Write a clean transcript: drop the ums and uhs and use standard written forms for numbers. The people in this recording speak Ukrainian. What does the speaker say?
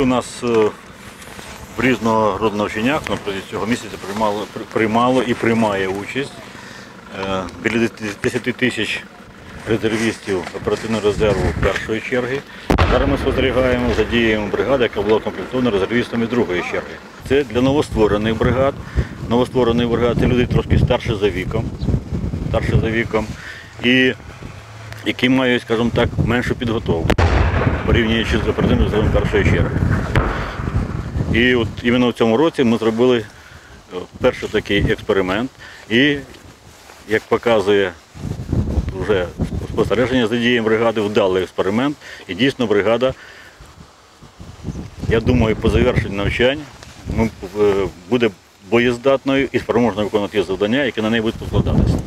У нас в різного роду навчаннях протягом цього місяця приймало і приймає участь біля 10 тисяч резервістів оперативного резерву першої черги. Зараз ми спостерігаємо за діями бригади, яка була комплектована резервістами другої черги. Це для новостворених бригад. Новостворені бригади – це люди трошки старші за віком, і які мають, скажімо так, меншу підготовку, порівнюючи з оперативним резервом першої черги. І от іменно в цьому році ми зробили перший такий експеримент. І, як показує вже спостереження за діями бригади, вдалий експеримент. І дійсно бригада, я думаю, по завершенню навчань буде боєздатною і спроможною виконувати ті завдання, які на неї будуть покладатися.